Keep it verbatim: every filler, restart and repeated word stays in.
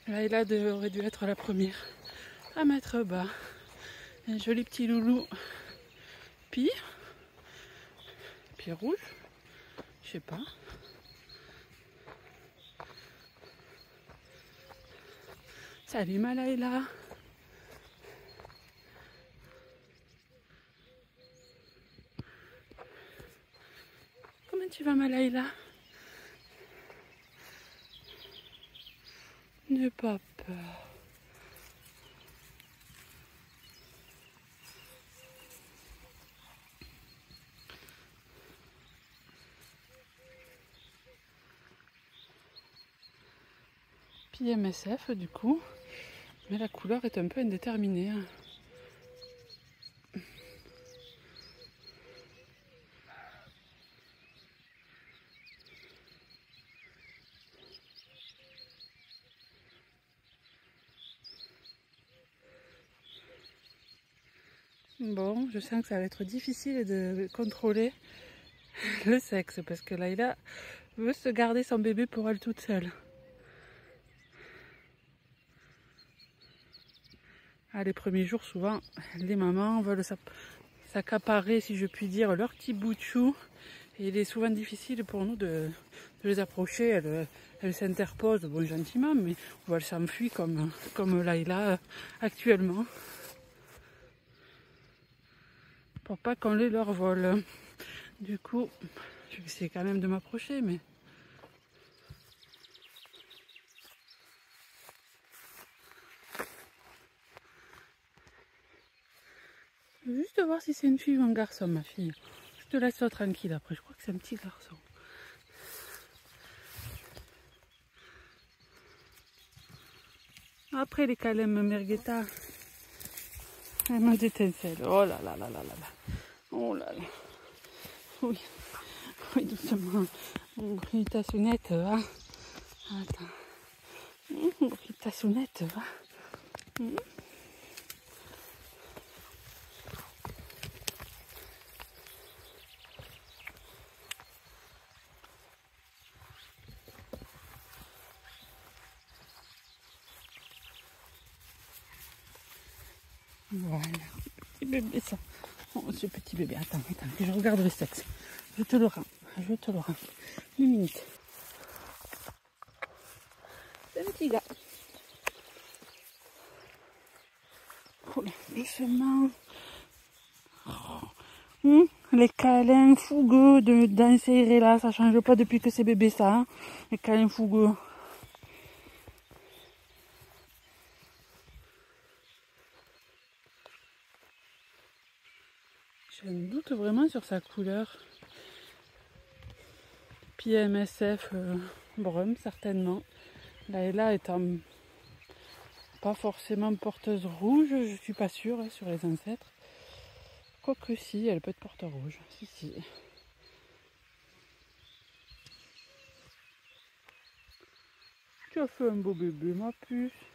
Layla aurait dû être la première à mettre bas. Un joli petit loulou. Puis, pied rouge, je sais pas. Salut ma Layla. Comment tu vas ma Layla? N'aie pas peur. Puis M S F du coup, mais la couleur est un peu indéterminée. Bon, je sens que ça va être difficile de contrôler le sexe parce que Layla veut se garder son bébé pour elle toute seule. Ah, les premiers jours, souvent, les mamans veulent s'accaparer, si je puis dire, leur petit bout de chou. Et il est souvent difficile pour nous de, de les approcher. Elles, elles s'interposent, bon, gentiment, mais elles s'enfuient comme, comme Layla actuellement. Pour pas qu'on les leur vole. Du coup, je vais essayer quand même de m'approcher, mais... Je veux juste voir si c'est une fille ou un garçon, ma fille. Je te laisse tranquille après, je crois que c'est un petit garçon. Après les câlins mergueta, elle m'a d'étincelle. Oh là là là là là là. Oh là là. Oui, oui doucement. Brille ta sonnette, va. Attends. Brille ta sonnette, va. Mmh. Voilà, petit bébé ça. Oh, ce petit bébé, attends, attends, que je regarde le sexe. Je te le rends, je te le rends. Une minute. C'est un petit gars. Oh là, doucement. Oh. Hum, les câlins fougueux de d'insérer là, ça change pas depuis que c'est bébé ça. Hein. Les câlins fougueux. Je me doute vraiment sur sa couleur. Puis M S F euh, brun certainement. Layla étant pas forcément porteuse rouge, je suis pas sûre hein, sur les ancêtres. Quoique si, elle peut être porte rouge. Si, si. Tu as fait un beau bébé, ma puce.